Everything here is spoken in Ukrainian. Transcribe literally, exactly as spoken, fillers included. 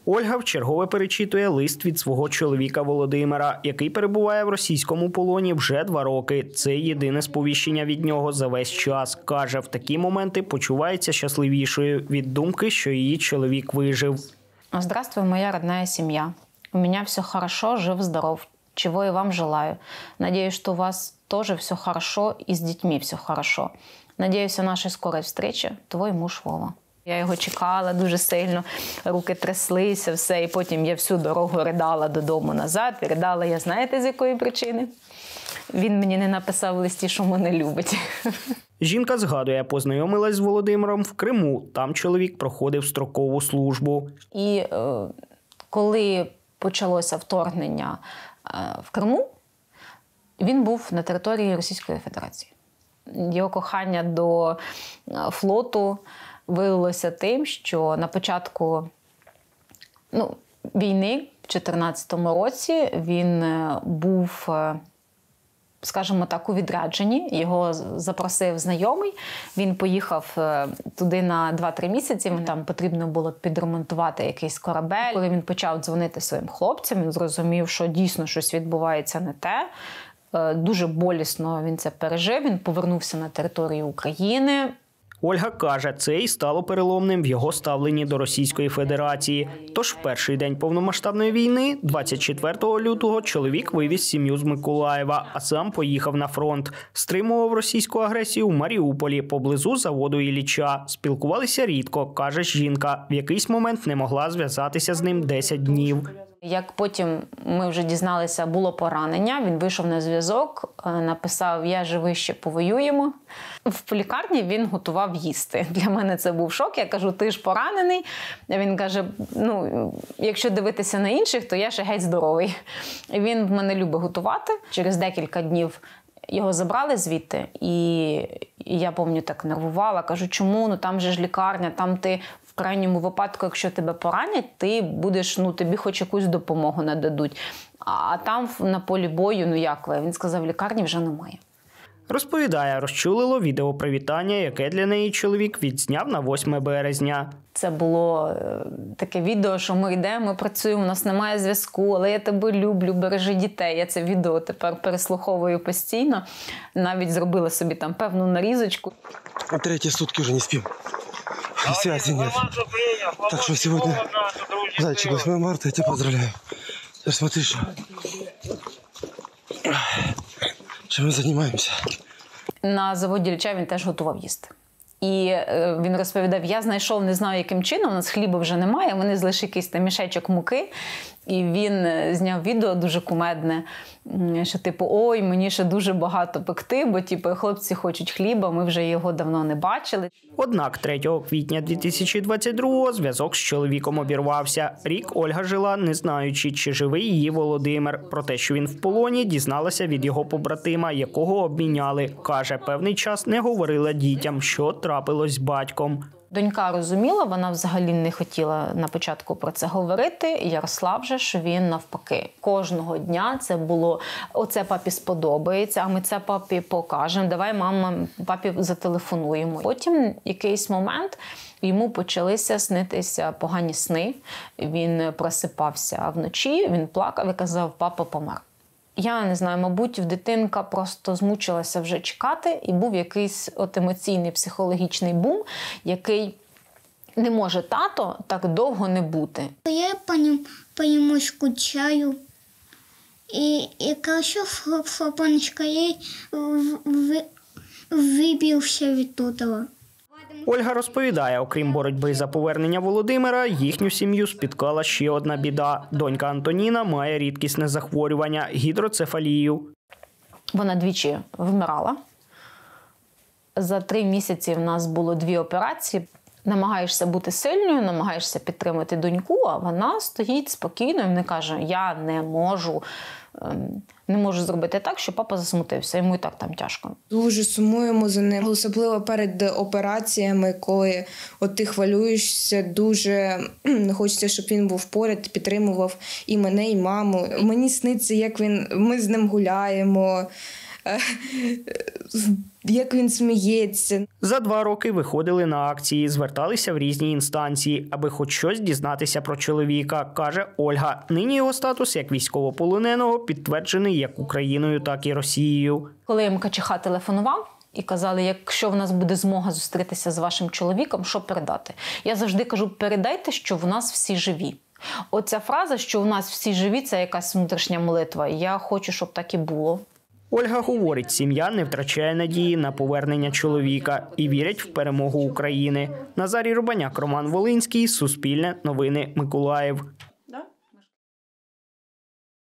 Ольга вчергове перечитує лист від свого чоловіка Володимира, який перебуває в російському полоні вже два роки. Це єдине сповіщення від нього за весь час. Каже, в такі моменти почувається щасливішою від думки, що її чоловік вижив. Здравствуй, моя родная семья. У меня все хорошо, жив-здоров. Чего и вам желаю. Надеюсь, что у вас тоже все хорошо и с детьми все хорошо. Надеюсь, о нашей скорой встрече. Твой муж Вова. Я його чекала дуже сильно, руки тряслися, все. І потім я всю дорогу ридала додому назад. І ридала, я знаєте, з якої причини? Він мені не написав в листі, що мене любить. Жінка згадує, познайомилась з Володимиром в Криму. Там чоловік проходив строкову службу. І е, коли почалося вторгнення е, в Криму, він був на території Російської Федерації. Його кохання до флоту виявилося тим, що на початку ну, війни, в дві тисячі чотирнадцятому році, він був, скажімо так, у відрядженні. Його запросив знайомий. Він поїхав туди на два-три місяці. Там потрібно було підремонтувати якийсь корабель. Коли він почав дзвонити своїм хлопцям, він зрозумів, що дійсно щось відбувається не те. Дуже болісно він це пережив. Він повернувся на територію України. Ольга каже, це і стало переломним в його ставленні до Російської Федерації. Тож в перший день повномасштабної війни, двадцять четвертого лютого, чоловік вивіз сім'ю з Миколаєва, а сам поїхав на фронт. Стримував російську агресію в Маріуполі, поблизу заводу Ілліча. Спілкувалися рідко, каже жінка. В якийсь момент не могла зв'язатися з ним десять днів. Як потім ми вже дізналися, було поранення, він вийшов на зв'язок, написав «Я живий, ще повоюємо». В лікарні він готував їсти. Для мене це був шок. Я кажу, ти ж поранений. Він каже, ну, якщо дивитися на інших, то я ще геть здоровий. Він в мене любить готувати. Через декілька днів його забрали звідти, і я, пам'ятаю, так нервувала. Кажу, чому? Ну там же ж лікарня, там ти в крайньому випадку, якщо тебе поранять, ти будеш, ну тобі хоч якусь допомогу нададуть. А там на полі бою, ну як ви? Він сказав, лікарні вже немає. Розповідає, розчулило відеопривітання, яке для неї чоловік відзняв на восьме березня. Це було таке відео, що ми йдемо, ми працюємо, у нас немає зв'язку, але я тебе люблю, бережи дітей. Я це відео тепер переслуховую постійно. Навіть зробила собі там певну нарізочку. Третьи сутки уже не спим. Связи нет. Так что сегодня, зайчик, восьмое марта, я тебя поздравляю. Ты смотри, что... Чим ми займаємося? На заводі Ілліча він теж готував їсти. І е, він розповідав, я знайшов, не знаю яким чином, у нас хліба вже немає, вони знайшли якийсь там мішечок муки. І він зняв відео дуже кумедне, що типу, ой, мені ще дуже багато пекти, бо типу, хлопці хочуть хліба, ми вже його давно не бачили. Однак третього квітня дві тисячі двадцять другого зв'язок з чоловіком обірвався. Рік Ольга жила, не знаючи, чи живий її Володимир. Про те, що він в полоні, дізналася від його побратима, якого обміняли. Каже, певний час не говорила дітям, що трапилось з батьком. Донька розуміла, вона взагалі не хотіла на початку про це говорити. Ярослав же, що він навпаки. Кожного дня це було, оце папі сподобається, а ми це папі покажемо, давай, мама, папі зателефонуємо. Потім якийсь момент йому почалися снитися погані сни. Він просипався вночі, він плакав і казав, папа помер. Я не знаю, мабуть, в дитинка просто змучилася вже чекати, і був якийсь от емоційний психологічний бум, який не може тато так довго не бути. Я по ньому, по ньому скучаю. І, і кажу, хлопаночка, я вибився від того. Ольга розповідає, окрім боротьби за повернення Володимира, їхню сім'ю спіткала ще одна біда. Донька Антоніна має рідкісне захворювання – гідроцефалію. Вона двічі вмирала. За три місяці в нас було дві операції. Намагаєшся бути сильною, намагаєшся підтримати доньку, а вона стоїть спокійно і не каже, я не можу, не можу зробити так, щоб папа засмутився, йому і так там тяжко. Дуже сумуємо за ним, особливо перед операціями, коли от ти хвилюєшся, дуже хочеться, щоб він був поряд, підтримував і мене, і маму. Мені сниться, як він, ми з ним гуляємо, як він сміється. За два роки виходили на акції, зверталися в різні інстанції, аби хоч щось дізнатися про чоловіка, каже Ольга. Нині його статус як військовополоненого підтверджений як Україною, так і Росією. Коли МКЧХ телефонував і казали, якщо в нас буде змога зустрітися з вашим чоловіком, що передати? Я завжди кажу, передайте, що в нас всі живі. Оця фраза, що в нас всі живі, це якась внутрішня молитва. Я хочу, щоб так і було. Ольга говорить, сім'я не втрачає надії на повернення чоловіка і вірять в перемогу України. Назарій Рубаняк, Роман Волинський, Суспільне, Новини Миколаїв.